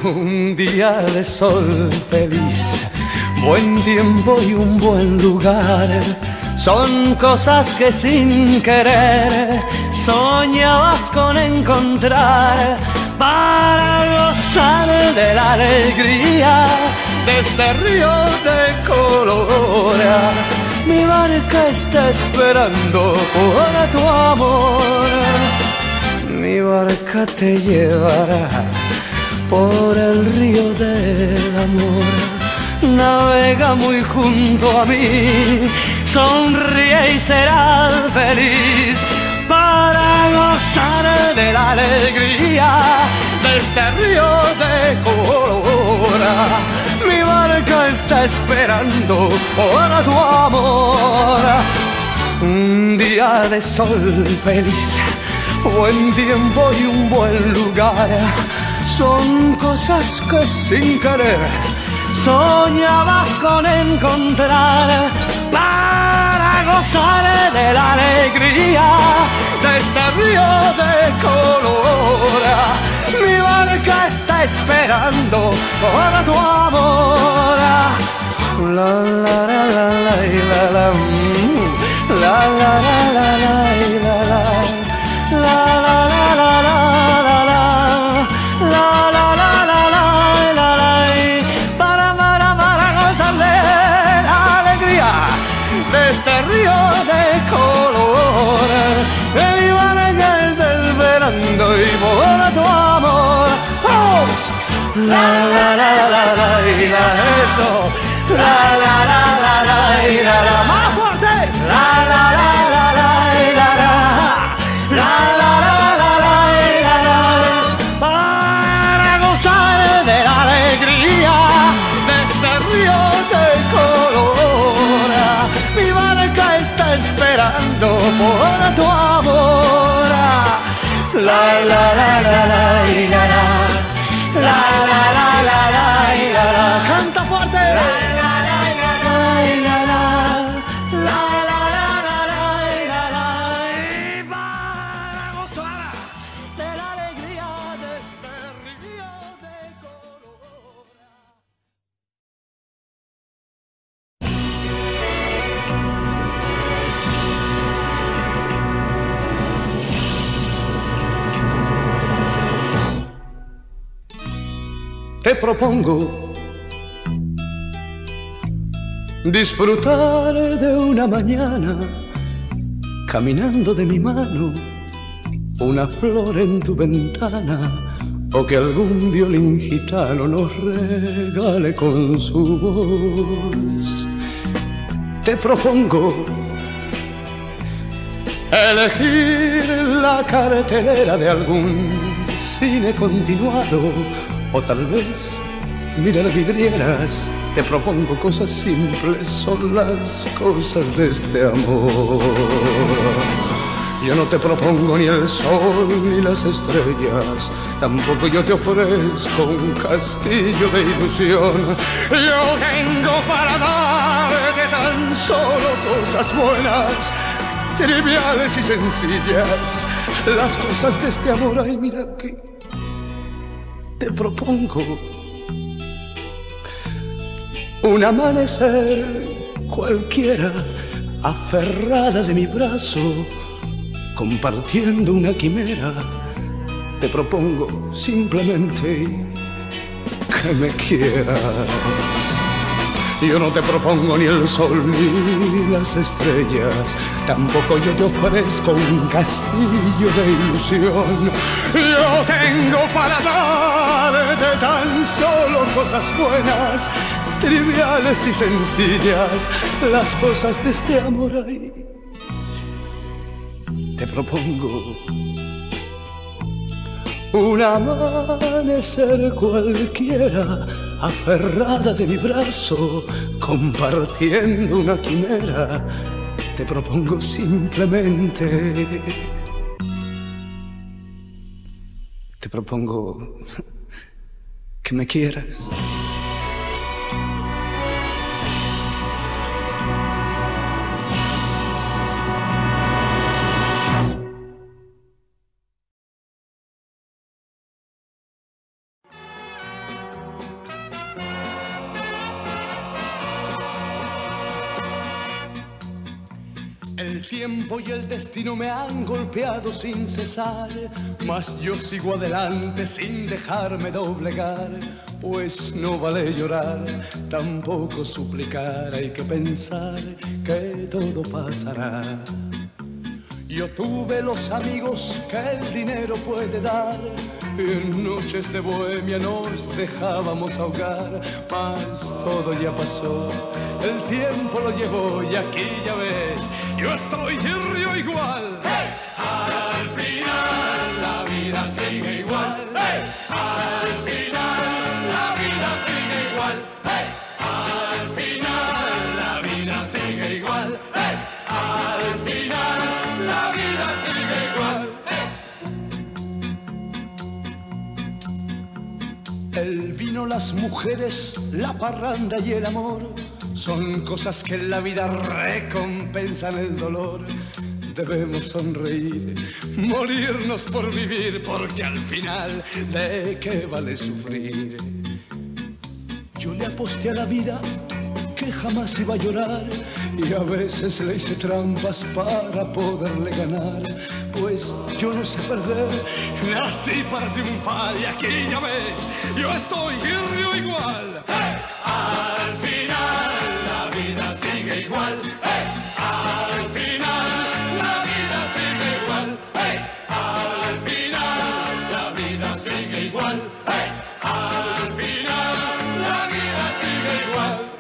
Un día de sol feliz, buen tiempo y un buen lugar, son cosas que sin querer soñabas con encontrar, para gozar de la alegría de este río de color. Mi barca está esperando por tu amor, mi barca te llevará por el río del amor. Navega muy junto a mí, sonríe y serás feliz, para gozar de la alegría de este río de color. Mi barca está esperando por tu amor. Un día de sol feliz, buen tiempo y un buen lugar, son cosas que sin querer soñabas con encontrar, para gozar de la alegría de este río de color. Mi barca está esperando por tu amor. La la la la la la la la la la la la la la la la de este río de color. Mi barca está esperando y por tu amor. ¡Vamos! La la la la la la, eso. La la la la la la la, más fuerte. La la la la la la la, la la la la la la, para gozar de la alegría de este río de color. Mi barca está esperando por tu amor. La la la la la la la, la la la la la la, canta fuerte. La la la la la la la, la la la la la la, y para gozar de la alegría de este río de color. Te propongo disfrutar de una mañana caminando de mi mano, una flor en tu ventana, o que algún violín gitano nos regale con su voz. Te propongo elegir la cartelera de algún cine continuado, o tal vez mirar vidrieras. Te propongo cosas simples, son las cosas de este amor. Yo no te propongo ni el sol ni las estrellas, tampoco yo te ofrezco un castillo de ilusión. Yo tengo para darte tan solo cosas buenas, triviales y sencillas, las cosas de este amor. Ay, mira que te propongo un amanecer cualquiera, aferradas de mi brazo, compartiendo una quimera. Te propongo simplemente que me quieras. Yo no te propongo ni el sol ni las estrellas, tampoco yo te ofrezco un castillo de ilusión. Yo tengo para darte tan solo cosas buenas, triviales y sencillas, las cosas de este amor. Ahí te propongo un amanecer cualquiera, aferrada de mi brazo, compartiendo una quimera. Te propongo simplemente, te propongo que me quieras. tiempo y el destino me han golpeado sin cesar, mas yo sigo adelante sin dejarme doblegar, pues no vale llorar, tampoco suplicar, hay que pensar que todo pasará. Yo tuve los amigos que el dinero puede dar, en noches de bohemia nos dejábamos ahogar, mas todo ya pasó, el tiempo lo llevó y aquí ya ves, yo estoy y río igual. ¡Hey! Al final la vida sigue igual. ¡Hey! Al final la vida sigue igual. ¡Hey! Al final la vida sigue igual. ¡Hey! Al final la vida sigue igual. El vino, las mujeres, la parranda y el amor son cosas que en la vida recompensan el dolor. Debemos sonreír, morirnos por vivir, porque al final, ¿de qué vale sufrir? Yo le aposté a la vida que jamás iba a llorar y a veces le hice trampas para poderle ganar, pues yo no sé perder, nací para triunfar y aquí ya ves, yo estoy y río igual. ¡Hey! Al final la vida sigue igual. ¡Hey! Al final la vida sigue igual. ¡Hey! Al final la vida sigue igual. ¡Hey! Al final la vida sigue igual.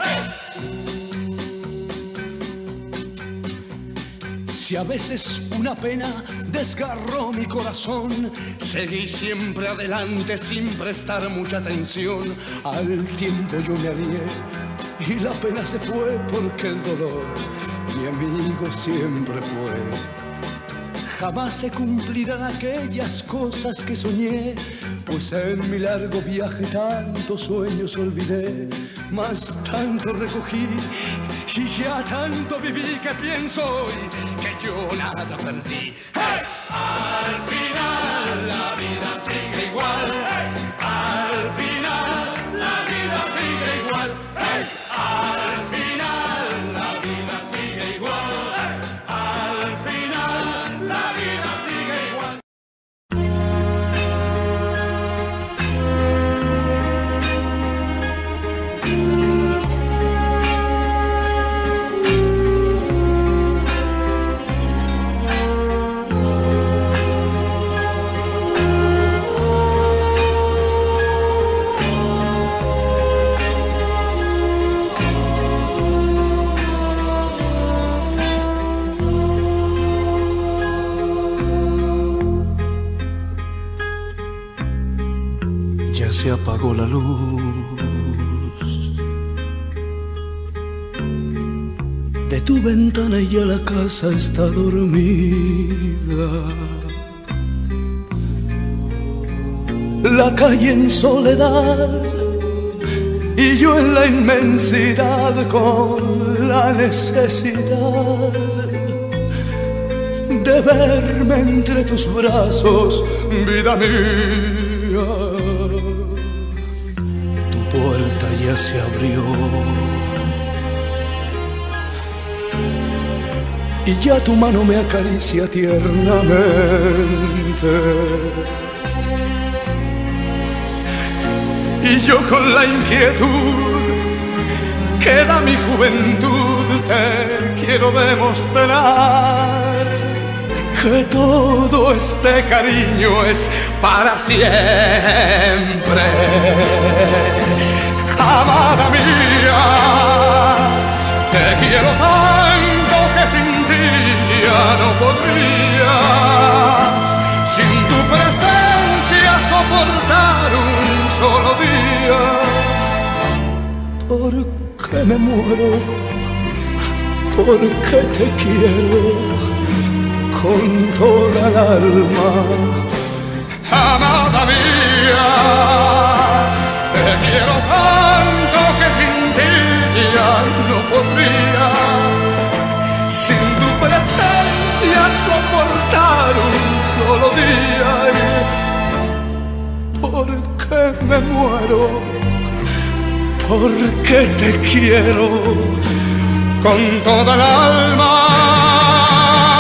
Si a veces una pena desgarró mi corazón, seguí siempre adelante sin prestar mucha atención. Al tiempo yo me alié y la pena se fue porque el dolor mi amigo siempre fue. Jamás se cumplirán aquellas cosas que soñé, pues en mi largo viaje tantos sueños olvidé, mas tanto recogí y ya tanto viví que pienso hoy que yo nada perdí. ¡Hey! Al final la vida sigue igual. ¡Hey! Al final la vida sigue igual. ¡Hey! Al final la vida sigue igual. ¡Hey! Al final la vida sigue igual. Se apagó la luz de tu ventana y ya la casa está dormida. La calle en soledad y yo en la inmensidad con la necesidad de verme entre tus brazos, vida mía. Puerta ya se abrió y ya tu mano me acaricia tiernamente y yo con la inquietud que da mi juventud te quiero demostrar que todo este cariño es para siempre. Amada mía, te quiero tanto que sin ti ya no podría, sin tu presencia soportar un solo día. Porque me muero, porque te quiero con toda el alma. Amada mía, te quiero tanto que sin ti ya no podría, sin tu presencia soportar un solo día. Porque me muero, porque te quiero con toda el alma.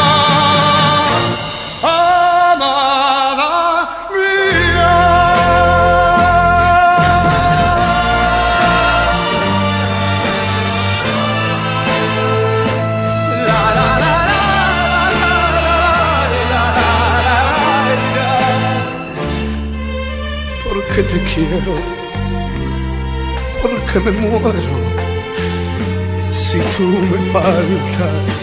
porque te quiero, porque me muero si tú me faltas.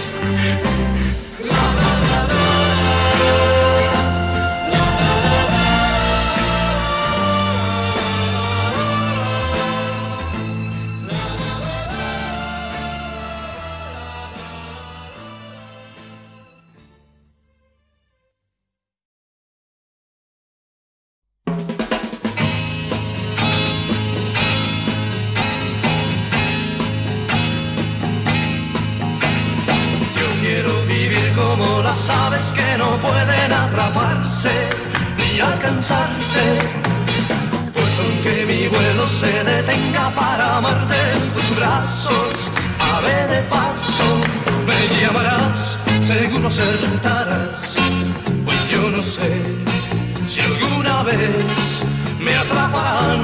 Las aves que no pueden atraparse ni alcanzarse, pues aunque mi vuelo se detenga para amarte en tus brazos, ave de paso, me llamarás, seguro acertarás, pues yo no sé si alguna vez me atraparán.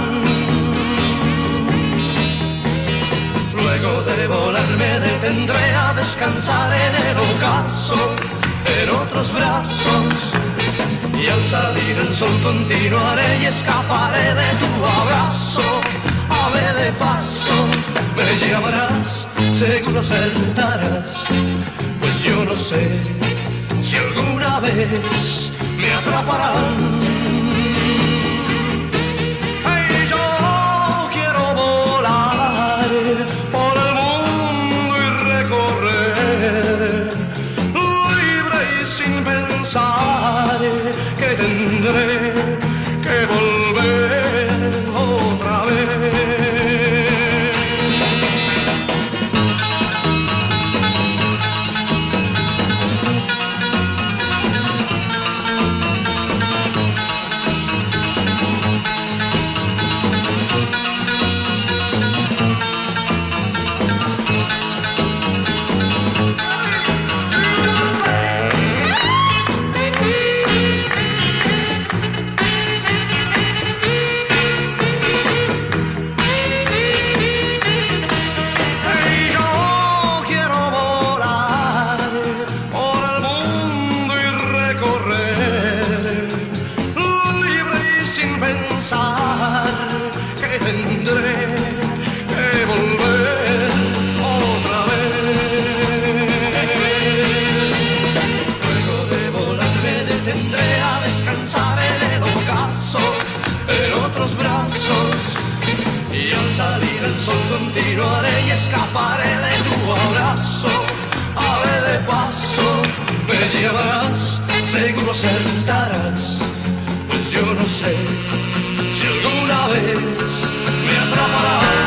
Luego de volar me detendré a descansar en el ocaso, en otros brazos, y al salir el sol continuaré y escaparé de tu abrazo. Ave de paso, me llamarás, seguro acertarás, pues yo no sé si alguna vez me atraparán. Ay, yo quiero volar por el mundo y recorrer sin pensar que tendré que volver otra vez. Continuaré y escaparé de tu abrazo. Ave de paso, me llevarás, seguro acertarás, pues yo no sé si alguna vez me atraparán.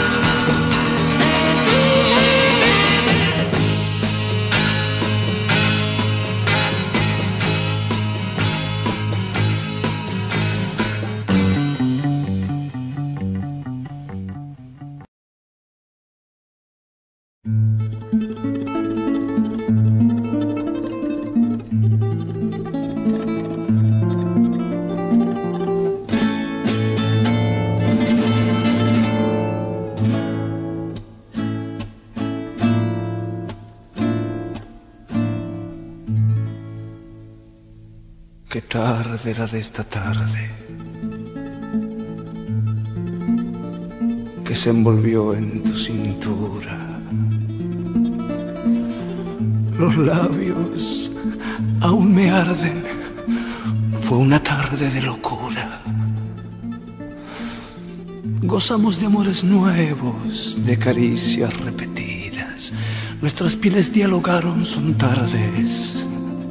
Qué tarde era de esta tarde, que se envolvió en tu cintura. Los labios aún me arden, fue una tarde de locura. Gozamos de amores nuevos, de caricias repetidas. Nuestras pieles dialogaron, son tardes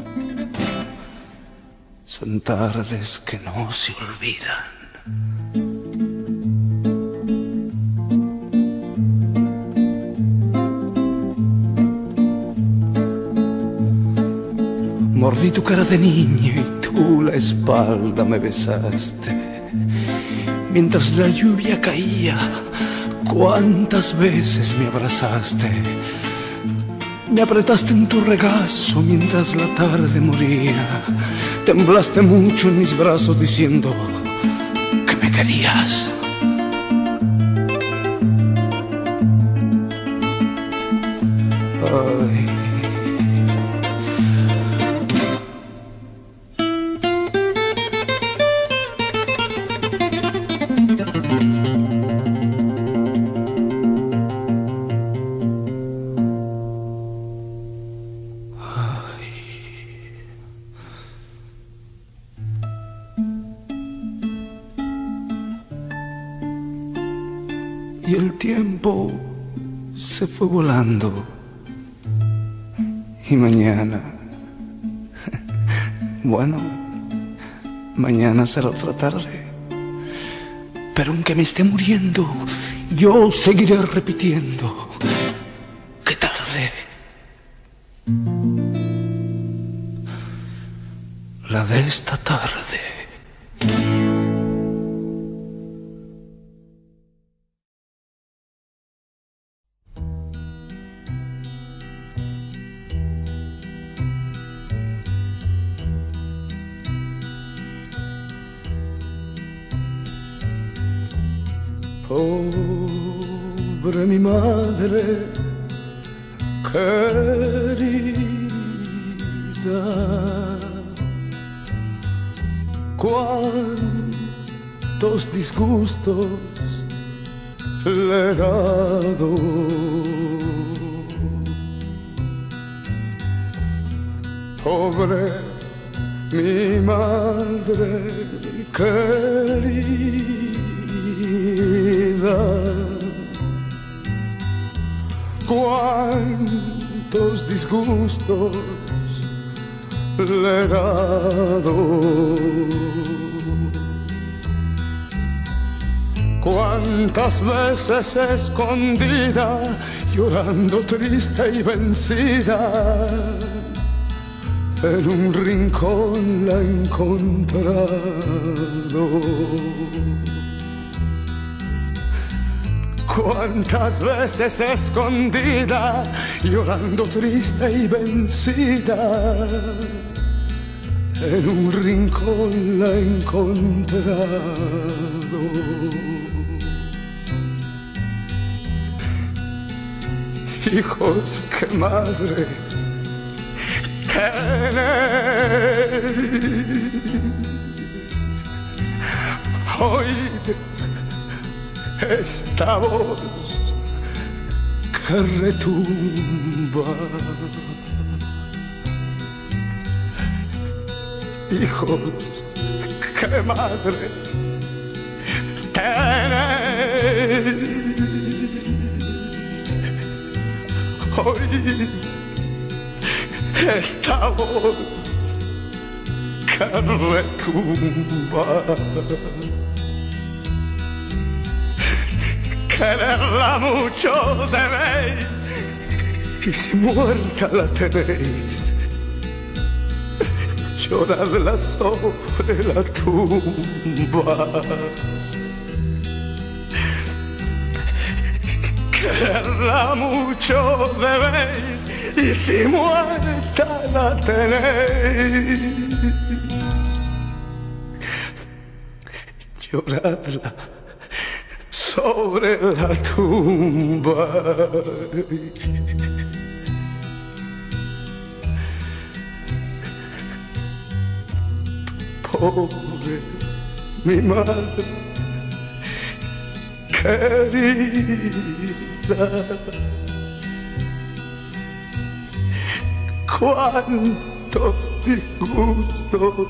que no se olvidan. Mordí tu cara de niño y tú la espalda me besaste. Mientras la lluvia caía, cuántas veces me abrazaste. Me apretaste en tu regazo mientras la tarde moría. Temblaste mucho en mis brazos diciendo que me querías. Ay. y el tiempo se fue volando. Y mañana, bueno, mañana será otra tarde. Pero aunque me esté muriendo, yo seguiré repitiendo: ¡qué tarde! La de esta tarde. Pobre mi madre querida, cuántos disgustos le he dado. Pobre mi madre querida, cuántos disgustos le he dado. Cuántas veces escondida, llorando triste y vencida, en un rincón la he encontrado. Cuántas veces escondida, llorando triste y vencida, en un rincón la he encontrado. Hijos, qué madre tenéis. Oíd esta voz que retumba. Hijos, qué madre tenéis. Oíd esta voz que retumba. Quererla mucho debéis, y si muerta la tenéis, lloradla sobre la tumba. Quererla mucho debéis, y si muerta la tenéis, lloradla sobre la tumba. Pobre mi madre querida, cuántos disgustos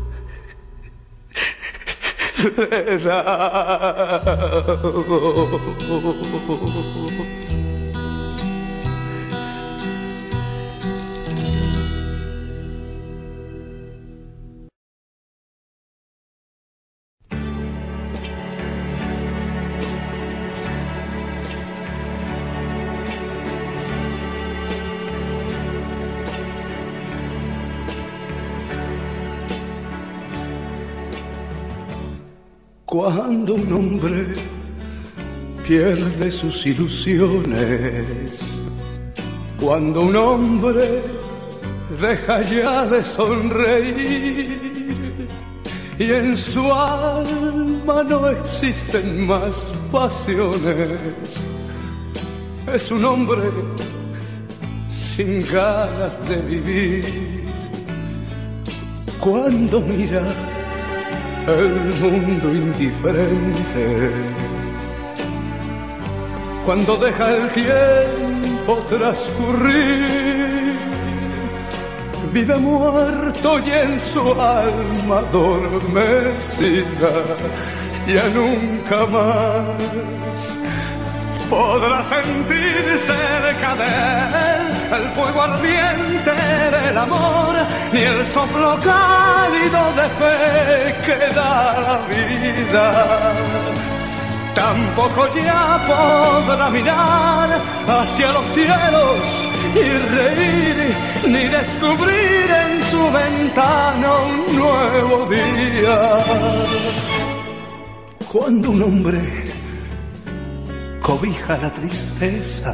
le he dado. Cuando un hombre pierde sus ilusiones, cuando un hombre deja ya de sonreír y en su alma no existen más pasiones, es un hombre sin ganas de vivir. Cuando mira el mundo indiferente, cuando deja el tiempo transcurrir, vive muerto y en su alma adormecida ya nunca más podrá sentir cerca de él el fuego ardiente del amor, ni el soplo cálido de fe que da la vida. Tampoco ya podrá mirar hacia los cielos y reír, ni descubrir en su ventana un nuevo día. Cuando un hombre cobija la tristeza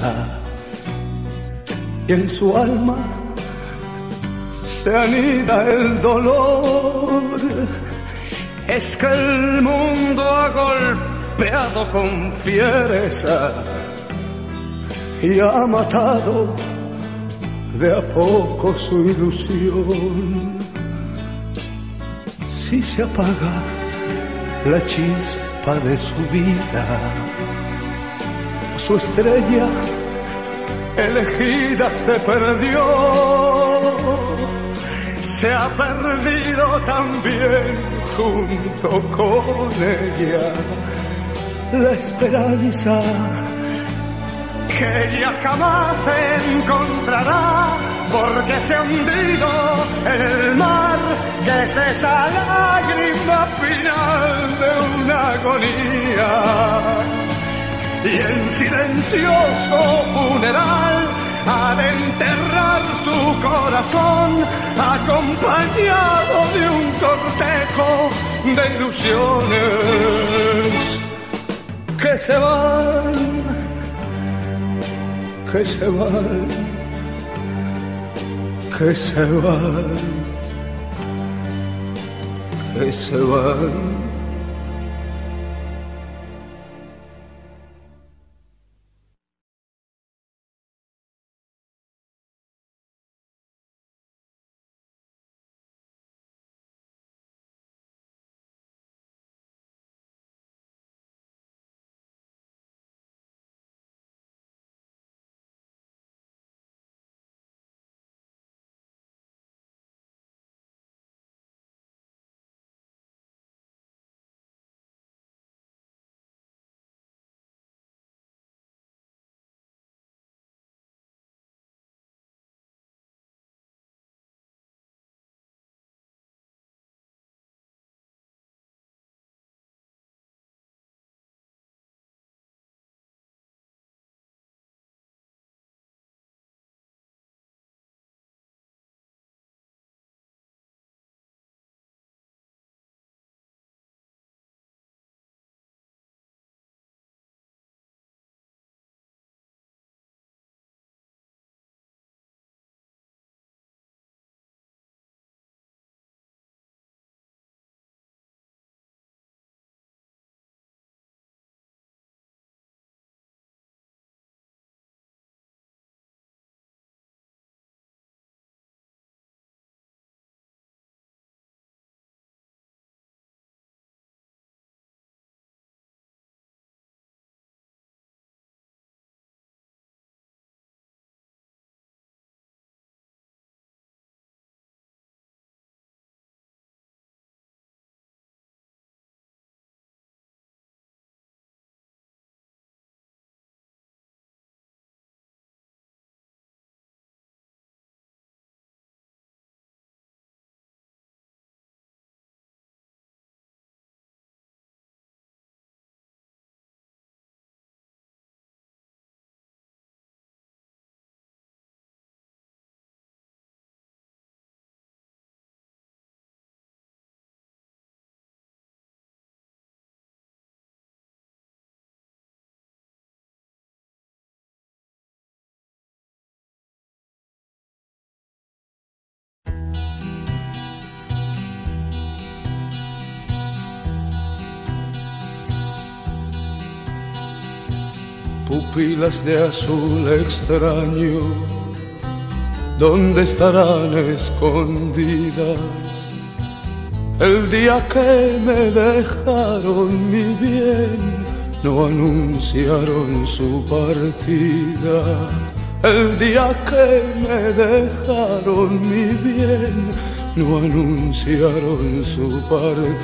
y en su alma se anida el dolor, es que el mundo ha golpeado con fiereza y ha matado de a poco su ilusión. Si se apaga la chispa de su vida, su estrella elegida se perdió, se ha perdido también junto con ella la esperanza que ella jamás encontrará, porque se ha hundido en el mar, que es esa lágrima final de una agonía. Y en silencioso funeral ha de enterrar su corazón, acompañado de un cortejo de ilusiones que se van, que se van, que se van, que se van. Pupilas de azul extraño, ¿dónde estarán escondidas? El día que me dejaron mi bien, no anunciaron su partida. El día que me dejaron mi bien, no anunciaron su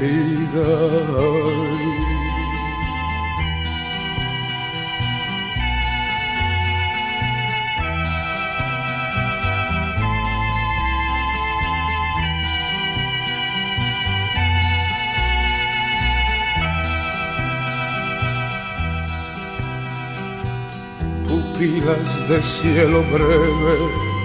partida. pupilas de cielo breve.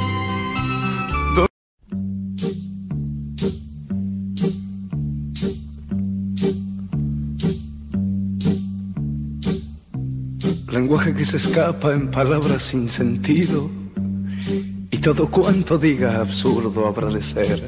Lenguaje que se escapa en palabras sin sentido, y todo cuanto diga absurdo habrá de ser.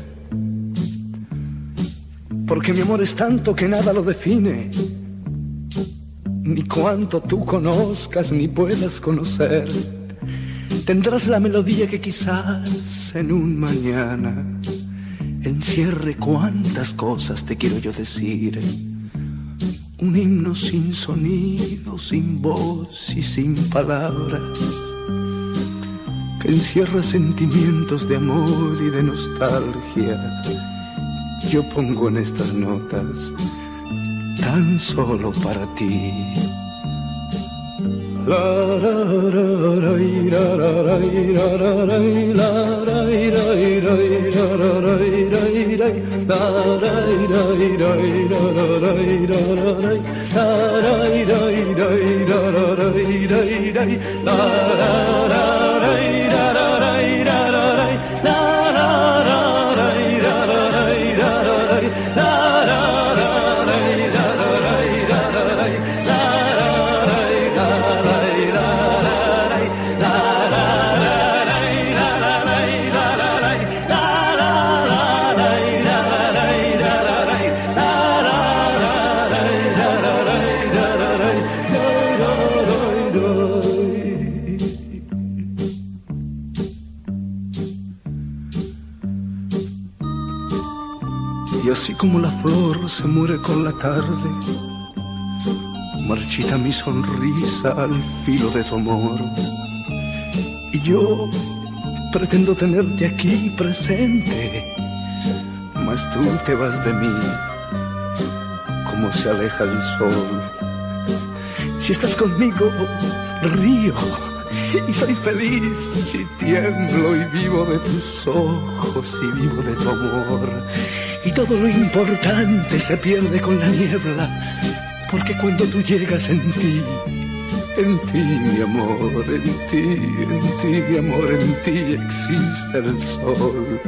Porque mi amor es tanto que nada lo define, ni cuanto tú conozcas ni puedas conocer. Tendrás la melodía que quizás en un mañana encierre cuantas cosas te quiero yo decir. Un himno sin sonido, sin voz y sin palabras, que encierra sentimientos de amor y de nostalgia. Yo pongo en estas notas tan solo para ti. Y así como la flor se muere con la tarde, marchita mi sonrisa al filo de tu amor. Y yo pretendo tenerte aquí presente, mas tú te vas de mí como se aleja el sol. Si estás conmigo, río y soy feliz, y tiemblo y vivo de tus ojos y vivo de tu amor. Y todo lo importante se pierde con la niebla, porque cuando tú llegas en ti, mi amor, en ti, mi amor, en ti existe el sol.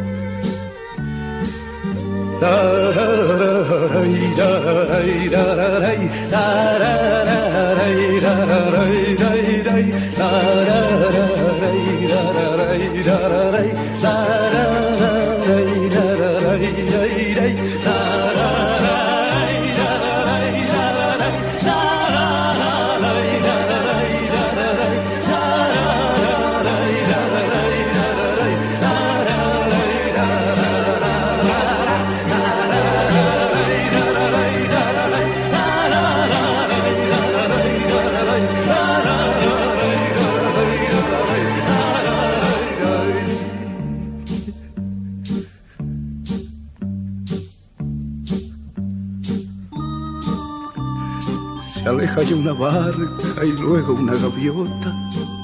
Se aleja ya una barca y luego una gaviota,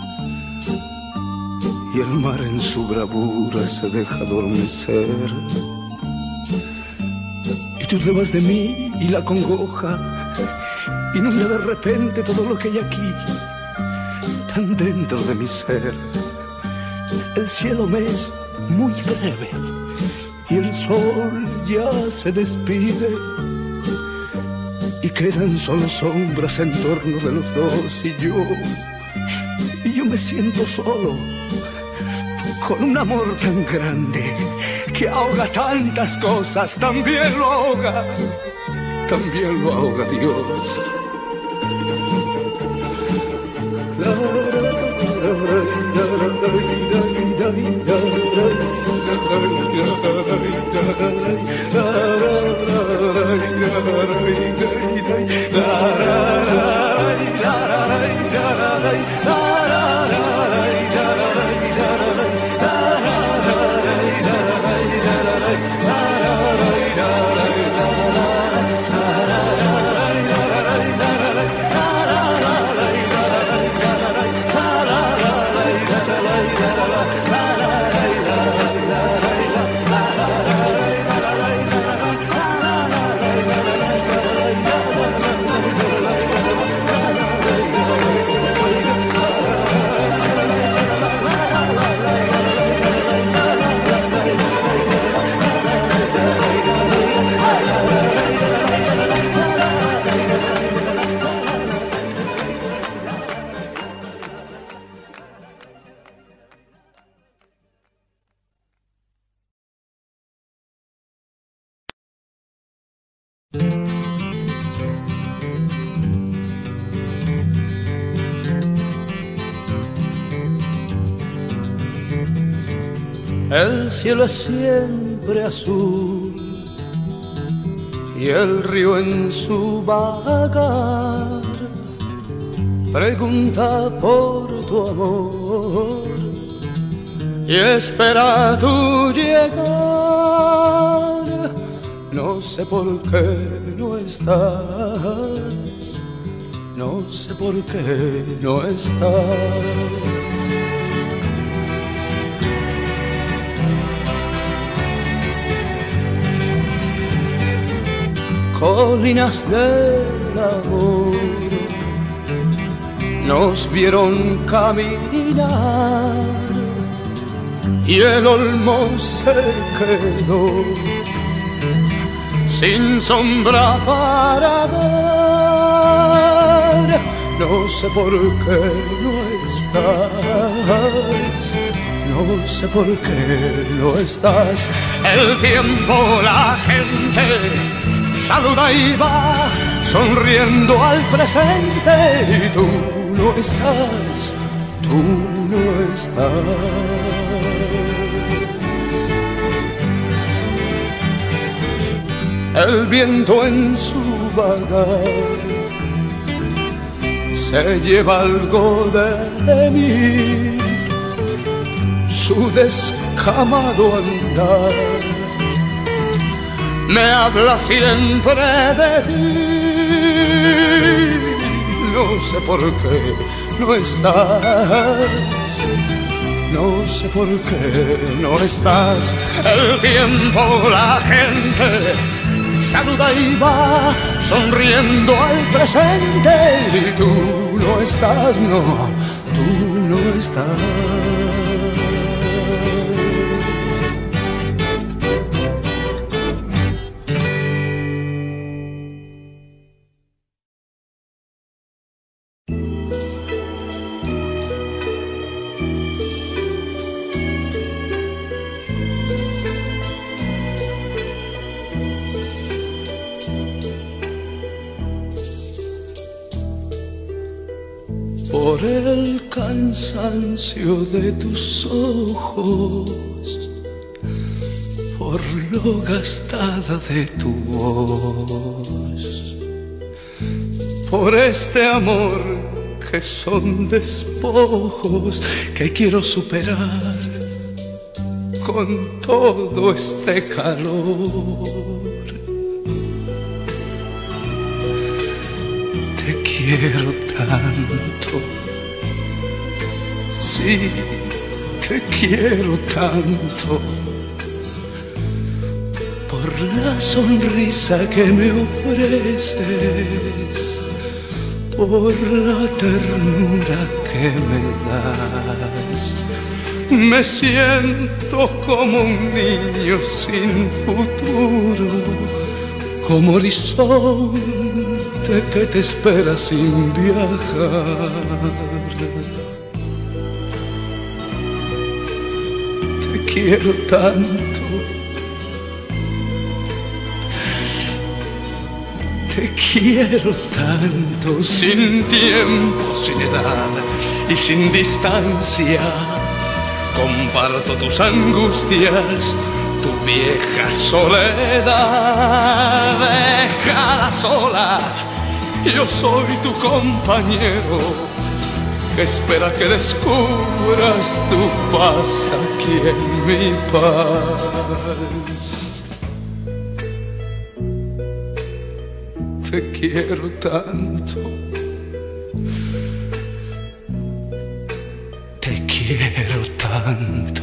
y el mar en su bravura se deja adormecer. Y tú te vas de mí y la congoja inunda de repente todo lo que hay aquí, tan dentro de mi ser. El cielo me es muy breve y el sol ya se despide, y quedan solo sombras en torno de los dos, y yo me siento solo, con un amor tan grande que ahoga tantas cosas. También lo ahoga Dios. El cielo es siempre azul y el río en su vagar pregunta por tu amor y espera tu llegar. No sé por qué no estás, no sé por qué no estás. Colinas del amor nos vieron caminar y el olmo se quedó sin sombra para dar. No sé por qué no estás, no sé por qué no estás. El tiempo, la gente saluda y va sonriendo al presente y tú no estás, tú no estás. El viento en su vagar se lleva algo de mí, su descamado andar me habla siempre de ti. No sé por qué no estás, no sé por qué no estás. El tiempo, la gente saluda y va sonriendo al presente y tú no estás, no, tú no estás. Por el cansancio de tus ojos, por lo gastada de tu voz, por este amor que son despojos que quiero superar con todo este calor. Te quiero tanto, sí, te quiero tanto, por la sonrisa que me ofreces, por la ternura que me das. Me siento como un niño sin futuro, como horizonte que te espera sin viajar. Te quiero tanto, te quiero tanto, sin tiempo, sin edad y sin distancia. Comparto tus angustias, tu vieja soledad. Déjala sola, yo soy tu compañero, que espera que descubras tu paz aquí en mi paz. Te quiero tanto, te quiero tanto,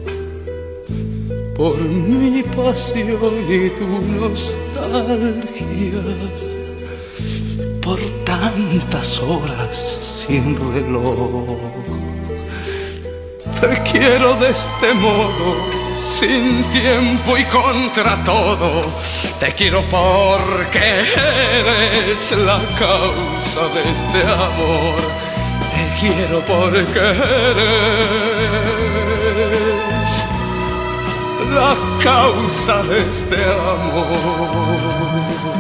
por mi pasión y tu nostalgia, por tantas horas sin reloj. Te quiero de este modo, sin tiempo y contra todo. Te quiero porque eres la causa de este amor. Te quiero porque eres la causa de este amor.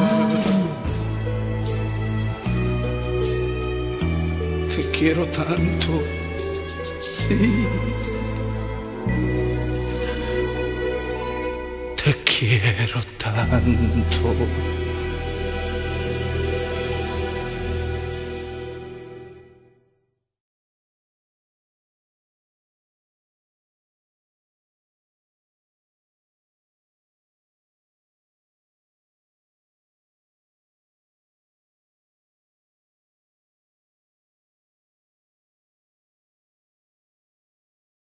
Te quiero tanto, sí, quiero tanto.